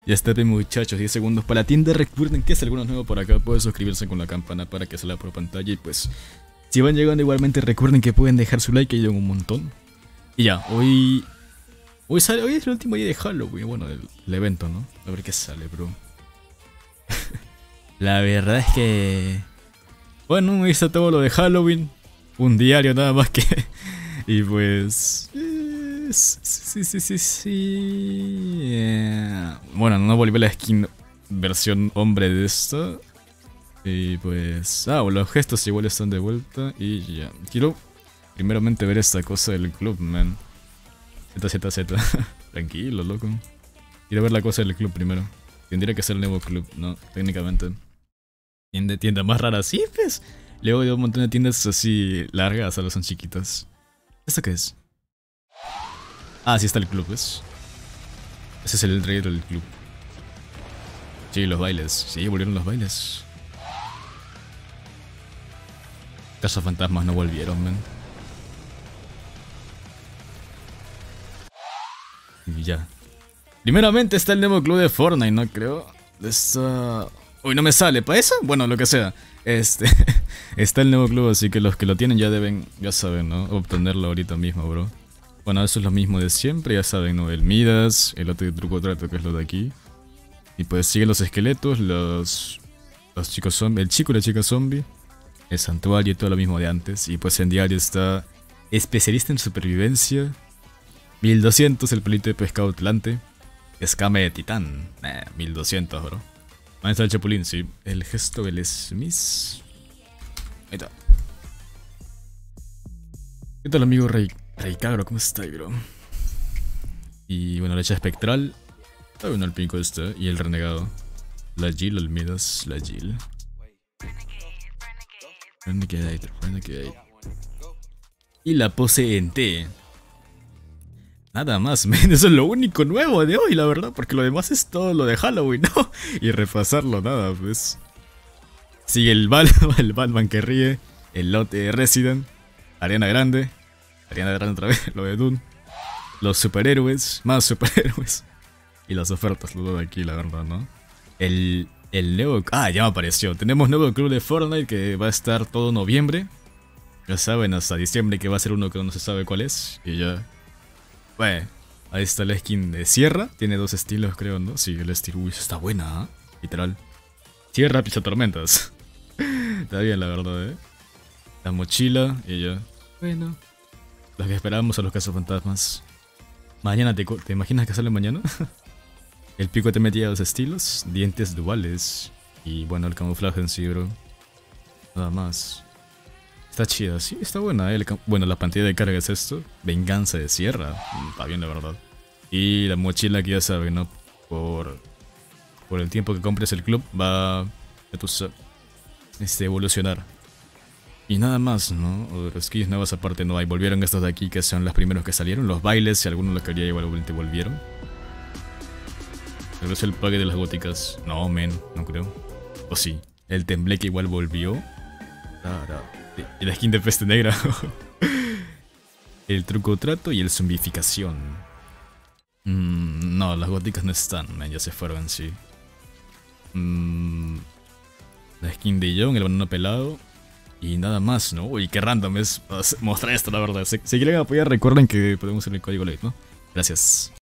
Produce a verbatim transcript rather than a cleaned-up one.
Ya está bien, muchachos, diez segundos para la tienda. Recuerden que si alguno es nuevo por acá puede suscribirse con la campana para que salga por pantalla. Y pues, si van llegando igualmente recuerden que pueden dejar su like, que ayudan un montón. Y ya, hoy... Hoy, sale, hoy es el último día de Halloween, bueno, del, del evento, ¿no? A ver qué sale, bro. La verdad es que... Bueno, ahí está todo lo de Halloween. Un diario nada más que... Y pues... Sí, sí, sí, sí... Eh, bueno, no volví la skin versión hombre de esto. Y pues... Ah, los gestos igual están de vuelta. Y ya. Quiero primeramente ver esta cosa del club, man. Z, Z, Z. Tranquilo, loco. Quiero ver la cosa del club primero. Tendría que ser el nuevo club, ¿no? Técnicamente. Tienda, tienda más rara, sí, pues. Luego de un montón de tiendas así largas, solo son chiquitas. ¿Esto qué es? Ah, sí está el club, ¿ves? Ese es el trailer del club. Sí, los bailes. Sí, volvieron los bailes. Casa fantasmas no volvieron, man. Y ya. Primeramente está el nuevo club de Fortnite, ¿no? Creo. Está... Uy, no me sale. ¿Para eso? Bueno, lo que sea. Este... está el nuevo club, así que los que lo tienen ya deben, ya saben, ¿no? Obtenerlo ahorita mismo, bro. Bueno, eso es lo mismo de siempre, ya saben, ¿no? El Midas, el otro truco trato que es lo de aquí. Y pues siguen los esqueletos, los... Los chicos zombies, el chico y la chica zombie. El santuario y todo lo mismo de antes. Y pues en diario está... Especialista en supervivencia. mil doscientos, el pelito de pescado atlante. Escame de titán. Eh, mil doscientos, bro. Maestra del chapulín, sí. El gesto del Smith. Ahí está. ¿Qué tal, amigo Rey? Rey Cabro, ¿cómo está, bro? Y bueno, la hecha espectral. Está bueno el pico este. Y el renegado. La Jill, el Midas, la Jill. Renegade, Renegade. Y la pose en T. Nada más, men, eso es lo único nuevo de hoy, la verdad, porque lo demás es todo lo de Halloween, ¿no? Y repasarlo, nada, pues. Sigue el, Bal el Batman que ríe, el lote de Resident, Ariana Grande, Ariana Grande otra vez, lo de Dune, los superhéroes, más superhéroes, y las ofertas, lo de aquí, la verdad, ¿no? El, el nuevo... Ah, ya me apareció, tenemos nuevo club de Fortnite que va a estar todo noviembre, ya saben, hasta diciembre que va a ser uno que no se sabe cuál es, y ya... Bueno, ahí está la skin de Sierra. Tiene dos estilos, creo, ¿no? Sí, el estilo... Uy, está buena, ¿eh? Literal. Sierra, picha tormentas. Está bien, la verdad, ¿eh? La mochila y ya. Bueno. Los que esperábamos a los cazafantasmas. Mañana, ¿te, ¿te imaginas que sale mañana? El pico te metía dos estilos. Dientes duales. Y bueno, el camuflaje en sí, bro. Nada más. Está chida, sí, está buena, eh. Bueno, la pantalla de carga es esto. Venganza de Sierra. Está bien, la verdad. Y la mochila que ya saben, ¿no? Por, por el tiempo que compres el club va a este, evolucionar. Y nada más, ¿no? Otras skins nuevas aparte no hay. Volvieron estos de aquí que son los primeros que salieron. Los bailes, si alguno los quería igualmente volvieron. Pero es el pague de las góticas. No, men, no creo. O sí. El tembleque igual volvió. Claro. Y la skin de peste negra. El truco trato y el zombificación. Mm, no, las góticas no están, man, ya se fueron en sí. Mm, la skin de John, el banano pelado. Y nada más, ¿no? Uy, qué random es mostrar esto, la verdad. Si, si quieren apoyar, recuerden que podemos usar el código L A T E, ¿no? Gracias.